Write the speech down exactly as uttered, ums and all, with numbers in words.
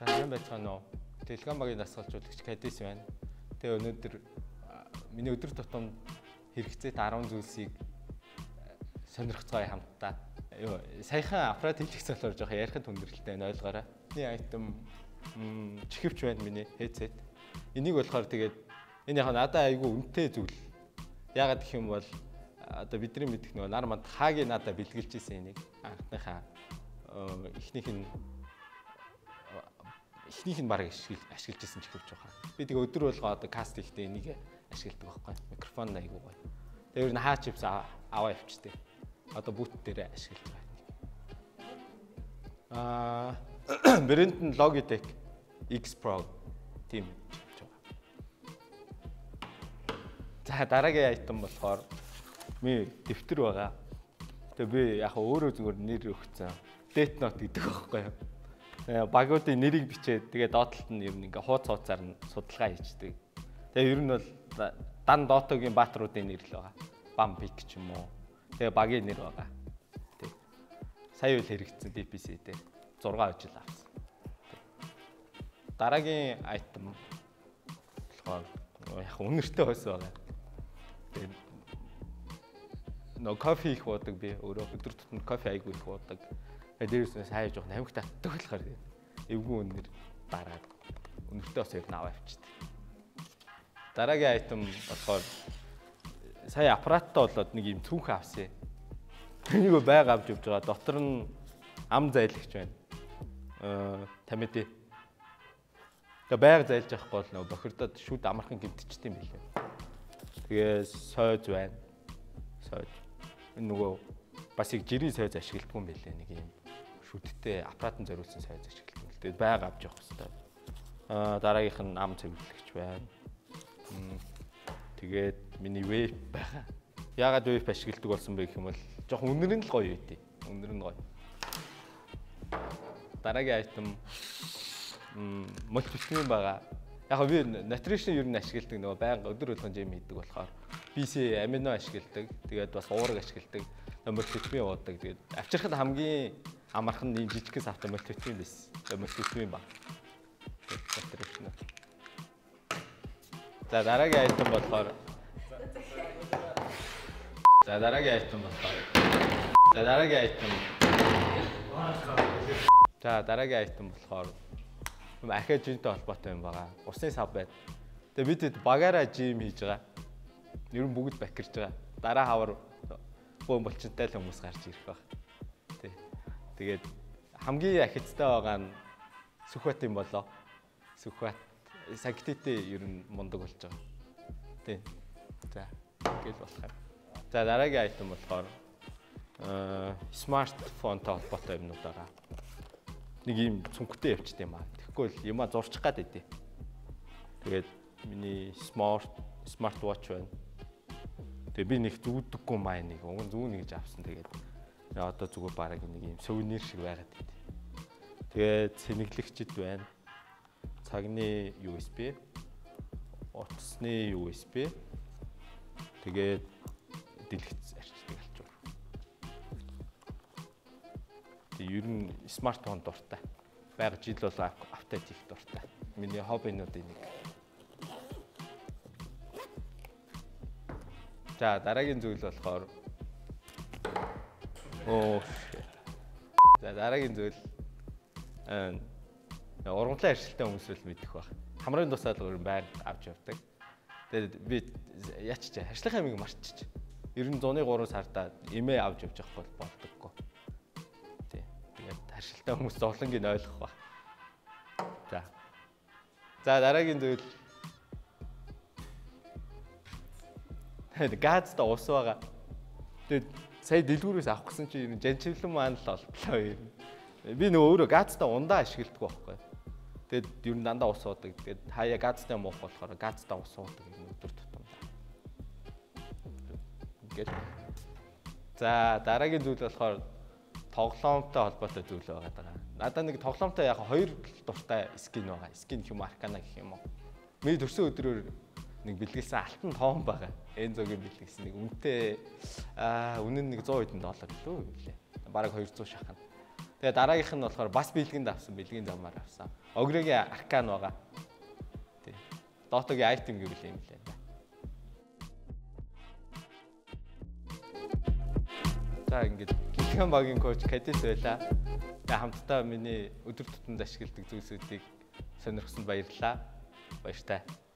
сайн байцгаана уу? Telegram багийн дасгалжуулагч Кадис байна. Тэгээ өнөөдөр миний өдөр тутамд хэрэгцээт арван зүйлсийг сонирхцгаая хамтдаа. Юу, саяхан аппарат хэлчихсэн болохоор жоохон ярихад хүндрэлтэй байна, ойлгоорой. Миний айтем чихвч байна, миний headset. Энийг болохоор тэгээд энэ яг надад айгүй үнэтэй зүйл. Яагаад гэх юм бол одоо бидний мэдэх нөгөө нар манд хаагийн надад бэлгэлж ирсэн энийг анхныхаа эхнийх нь эхнийх нь баг ашиглаж ирсэн чихвч байгаа. Би тэгээ өдөр болгоо одоо каст хийхдээ энийг ашигладаг байхгүй. Микрофон айгүй гоё. Тэгээ ер нь хаа чипс аваа явчихдээ. Одоо бут дээр ашиглаж байгаа. Аа брэнд нь Logitech X Pro тийм чихвч байгаа. За дараагийн айтем болохоор ми дэвтэр байгаа. Тэгээ би яг өөрөө зүгээр нэр өгсөн. Death Note гэдэг байхгүй юу? Багуудын нэрийг бичээд тэгээ доотлолт нь ер нь ингээ хууц хууцаар нь судалгаа хийждэг. Тэгээ ер нь бол дан дотогийн баатруудын нэр л байгаа. Bam Pick ч юм уу. Тэгээ багийн нэр байгаа. Тэг. Сая үл хэрэгцсэн ди пи си дээр зураг ажил авсан. Дараагийн айтем болохоор яг үнэртэй байсан байгаа. Тэгээ нөө кофе их уудаг би өөрөө өдөр тутмын кофе айгүй их уудаг. Дээрээс нь сайн жоох намиг татдаг болохоор эвгүй үнээр дараад үнэртэй бас яг наваа авчихдээ. Дараагийн айтем болохоор сая аппараттай болоод нэг юм цүнх авсан. Энийг байг авч явж байгаа. Дотор нь ам зайлагч байна. Аа тамиди. Тэгээ байг зайлж авахгүй бол нөгөө бохирдоод шүд амархан гимтчихдээ юм билээ. Тэгээ сойз байна. Сойз. Энэ нөгөө бас их жирийн сойз ашигладаг юм билээ нэг юм. Шүдтэй аппаратан зориулсан сойз ашигладаг. Тэгээд байг авч явах хэрэгтэй. Аа дараагийнх нь ам цэвэрлэгч байна. Тэгээд миний вейп байгаа. Яагаад вейп ашигладаг болсон бэ гэх юм бол жоохон үнэр нь л гоё үйдээ. Үнэр нь гоё. Дараагийн айтем мультивитамин байгаа. Яг би nutrition ер нь ашигладаг нөгөө байнга өдөр болгон жим хийдэг болохоор би си амино ашигладаг. Тэгээд бас уураг ашигладаг. Мультивитамин уудаг. Тэгээд авчирхад хамгийн амархан нэг жижигхэн савтай мультивитамин байсан. Мультивитамин баг. Nutrition. За дараагийн айтем болохоор За дараагийн айтем болохоор За дараагийн айтем За дараагийн айтем болохоор ахиа жинтэй холбоотой юм байгаа. Усны сав байд. Тэгээ бид багаараа жим хийж байгаа. Ер нь бүгд бакирж байгаа. Дараа хавар бөөн болчинтай л хүмүүс гарч ирэх баг. Тий. Тэгээд хамгийн ахицтай байгаа нь Сүхбат юм болоо. Сүхбат сагтитэй ер нь мундаг болж байгаа. Тий. За гэл болохоор. За дараагийн айтем болохоор аа смартфонтой холбоотой юмнууд байгаа. Нэг юм цүнхтэй явчихдээ юм аа. Тэгэхгүй л юма зурчих гад идэв. Тэгээд миний смарт смарт вотч байна. Тэгээ би нэг зүуддэггүй маа нэг уг зүүн нэгж авсан. Тэгээд одоо зүгээр бараг нэг юм сувенир шиг байгаад идэв. Тэгээд сэнэглэгчд байна. Цагны ю эс би, утасны ю эс би. Тэгээд дэлгэц арчдаг алчуур. Тэг ер нь смартфон дуртай. Байг жил бол автод их дуртай. Миний хоббинуудын нэг. За дараагийн зүйл болохоор оо. За дараагийн зүйл аа ургамлын аршилтай хүмүүс л мэдэх баг. Хамрын тусаал өөр байг авч явдаг. Тэгээд би яач чи харьцлагын амиг марччих. Ер нь зуны гурван сартаа эмээ авч явж явах бол болдоггүй. Тий. Тэгээд харьцлагтай хүмүүс зовлонгийг ойлгох ба. За. За дараагийн зүйл газта ус байгаа. Тэгээд сая дэлгүүрээс авах гэсэн чинь ер нь жанчивлан маань л олдлоо ер нь. Би нөгөө өөрөө газта ундаа ашигладаг байхгүй. Тэгээд ер нь дандаа ус уудаг. Тэгээд хаяа газтай муух болохоор газта ус уудаг юм өдөр тутамдаа. Ингээд. За дараагийн зүйл болохоор тоглоомтой холбоотой зүйл байгаа даа. Надад нэг тоглоомтой яг хоёр дуртай скин байгаа. Скин гэх юм аркана гэх юм уу. Миний төрсөн өдрөөр нэг бэлгэлсэн алтан тоон байгаа. Энзогийн бэлгэлсэн нэг үнэтэй аа үнэн нэг сто хэдэн доллар гэлөө юу лээ. Бараг хоёр зуун шахана. Тэгээ дараагийнх нь болохоор бас бэлгэнд авсан, бэлгийн замаар авсан. Огрыгийн аркан байгаа. Тий. Дотогийн айтем гэвэл юм лээ. За ингээд Гэлхэн багийн коуч Кадис байлаа. Тэгээ хамтдаа миний өдөр тутамд ашигладаг зүйлсүүдийг сонирхсонд баярлалаа. Баяртай.